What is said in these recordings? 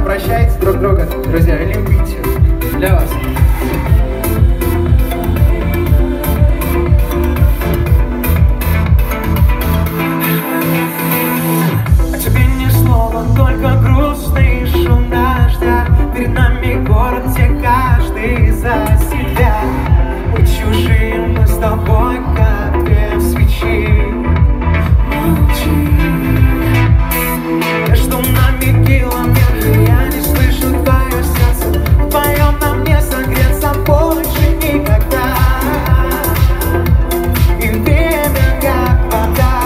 прощайте друг друга, друзья, и любите. Для вас. А тебе ни слова, только грустный шум дождя. Перед нами город, где каждый за себя. Мы чужие, мы с тобой, как две свечи. Молчи. Между нами километры, я не слышу твое сердце. Вдвоем нам не согреться больше никогда. И время как вода.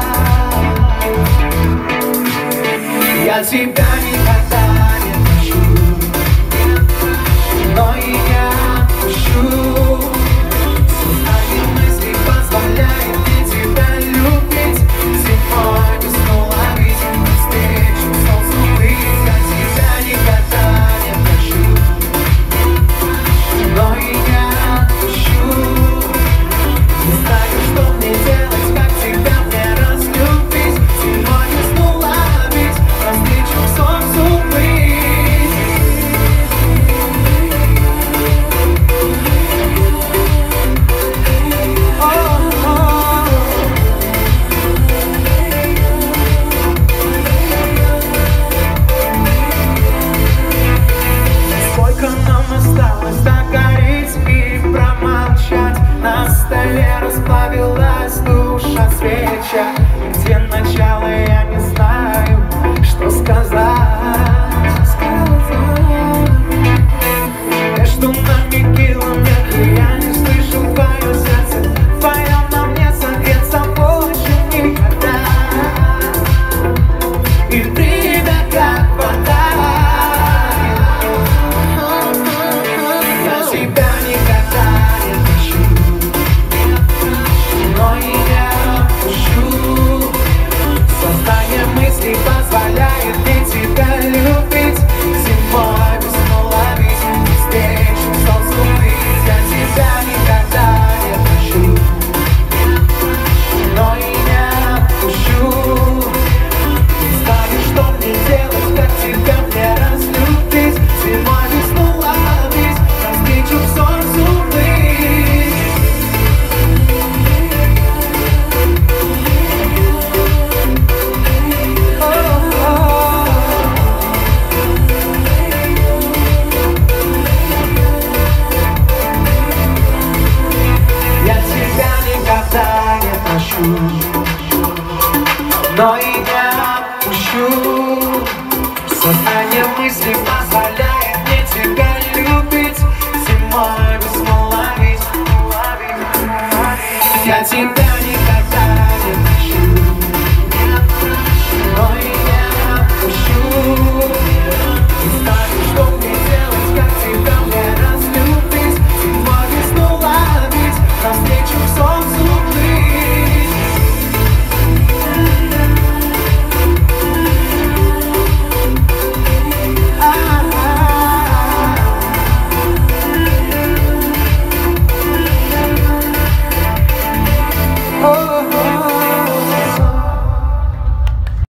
Я тебя никогда не прощу, но и не отпущу. Сознание мыслей позволяет мне тебя любить. Зимой весну ловить, встречу солнцу быть. Я тебя никогда не прощу, но и не отпущу. Не знаю, что мне делать, как тебя мне разлюбить. Зимой весну ловить, встречу солнцу быть. Сколько нам осталось догореть и промолчать? На столе расплавилась душа свеча. Где начало, я не знаю, что сказать. Между нами километры, я не слышу твое сердце. Вдвоем нам не согреться больше никогда. И время как вода. Я тебя никогда не прощу, но и не отпущу. Сознание мыслей позволяет мне тебя любить. Зимой весну ловить, встречу солнцу быть. Я тебя никогда не прощу, но и не отпущу. Не знаю, что мне делать, как тебя мне разлюбить. Зимой весну ловить, встречу солнцу быть. Я тебя никогда не прощу, но и не отпущу. Сознание мыслей позволяет мне тебя любить. Зимой весну ловить. Я тебя никогда